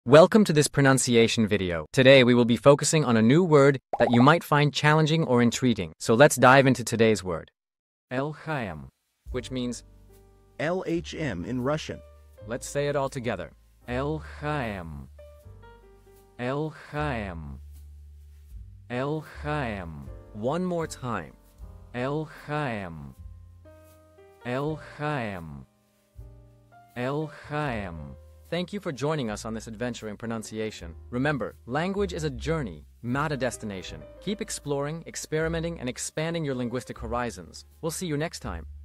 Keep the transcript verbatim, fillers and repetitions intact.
Welcome to this pronunciation video. Today we will be focusing on a new word that you might find challenging or intriguing. So let's dive into today's word. Lhm, which means L H M in Russian. Let's say it all together. Lhm. Lhm. Lhm. One more time. Lhm. Lhm. Lhm. Thank you for joining us on this adventure in pronunciation. Remember, language is a journey, not a destination. Keep exploring, experimenting, and expanding your linguistic horizons. We'll see you next time.